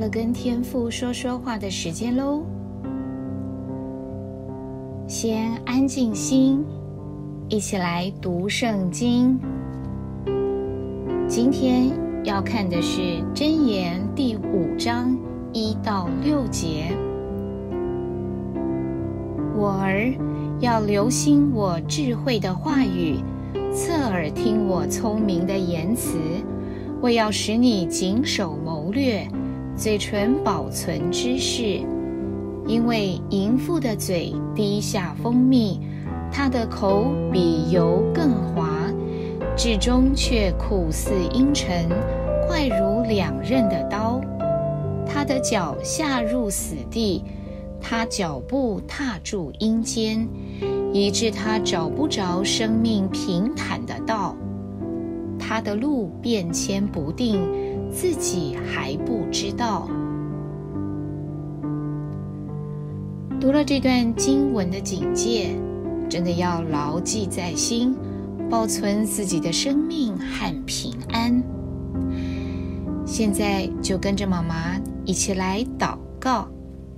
了跟天父说说话的时间咯。先安静心，一起来读圣经。今天要看的是箴言第5章1到6节。我儿，要留心我智慧的话语，侧耳听我聪明的言辞。我要使你谨守谋略，嘴唇保存知识。因为淫妇的嘴滴下蜂蜜，她的口比油更滑，至终却苦似阴沉，快如2刃的刀。她的脚下入死地，她脚步踏住阴间，以致她找不着生命平坦的道。她的路变迁不定，自己还不知道。读了这段经文的警戒，真的要牢记在心，保存自己的生命和平安。现在就跟着妈妈一起来祷告。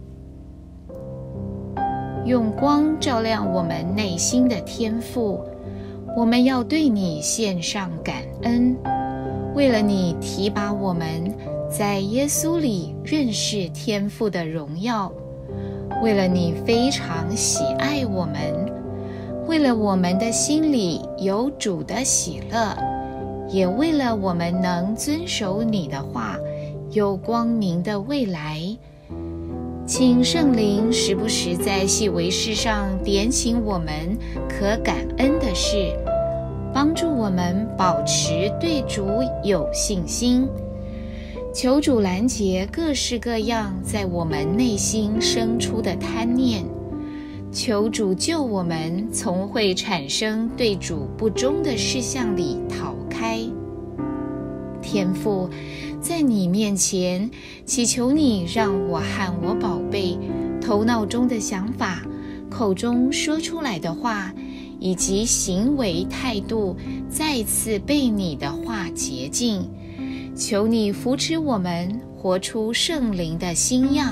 用光照亮我们内心的天父，我们要对你献上感恩。为了你提拔我们在耶稣里认识天父的荣耀，为了你非常喜爱我们，为了我们的心里有主的喜乐，也为了我们能遵守你的话，有光明的未来。请圣灵时不时在细微事上点醒我们可感恩的事，帮助我们保持对主有信心。求主拦截各式各样在我们内心生出的贪念，求主救我们从会产生对主不忠的事项里逃开。天父，在你面前祈求你让我和我宝贝头脑中的想法，口中说出来的话，以及行为态度再次被你的话洁净。求你扶持我们活出圣灵的新样。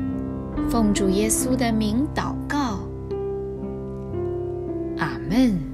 奉主耶稣的名祷告，阿们。